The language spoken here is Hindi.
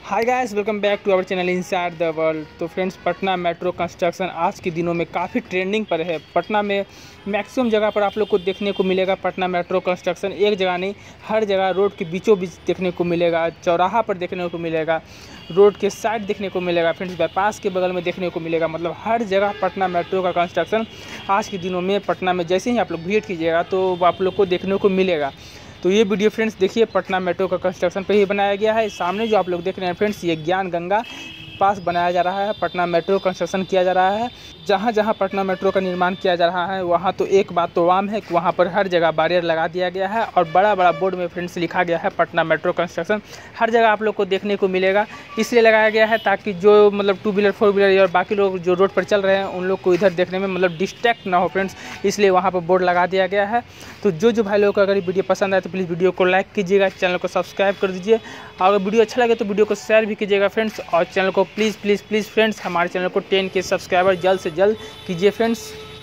Hi guys, welcome back to our channel inside the world. तो फ्रेंड्स, पटना मेट्रो कंस्ट्रक्शन आज के दिनों में काफ़ी ट्रेंडिंग पर है। पटना में मैक्सिमम जगह पर आप लोग को देखने को मिलेगा पटना मेट्रो कंस्ट्रक्शन। एक जगह नहीं, हर जगह रोड के बीचों बीच देखने को मिलेगा, चौराहा पर देखने को मिलेगा, रोड के साइड देखने को मिलेगा, फ्रेंड्स बाईपास के बगल में देखने को मिलेगा। मतलब हर जगह पटना मेट्रो का कंस्ट्रक्शन आज के दिनों में पटना में जैसे ही आप लोग विजिट कीजिएगा तो आप लोग को देखने को मिलेगा। तो ये वीडियो फ्रेंड्स देखिए पटना मेट्रो का कंस्ट्रक्शन पे ही बनाया गया है। सामने जो आप लोग देख रहे हैं फ्रेंड्स, ये ज्ञान गंगा पास बनाया जा रहा है, पटना मेट्रो कंस्ट्रक्शन किया जा रहा है। जहाँ जहाँ पटना मेट्रो का निर्माण किया जा रहा है वहाँ तो एक बात तो आम है कि वहाँ पर हर जगह बैरियर लगा दिया गया है और बड़ा बड़ा बोर्ड में फ्रेंड्स लिखा गया है पटना मेट्रो कंस्ट्रक्शन। हर जगह आप लोग को देखने को मिलेगा, इसलिए लगाया गया है ताकि जो मतलब टू व्हीलर फोर व्हीलर और बाकी लोग जो रोड पर चल रहे हैं उन लोग को इधर देखने में मतलब डिस्ट्रैक्ट ना हो फ्रेंड्स, इसलिए वहाँ पर बोर्ड लगा दिया गया है। तो जो भाई लोगों को अगर वीडियो पसंद आए तो प्लीज़ वीडियो को लाइक कीजिएगा, चैनल को सब्सक्राइब कर दीजिए। अगर वीडियो अच्छा लगे तो वीडियो को शेयर भी कीजिएगा फ्रेंड्स, और चैनल को प्लीज़ फ्रेंड्स हमारे चैनल को 10K सब्सक्राइबर जल्द से जल्द कीजिए फ्रेंड्स।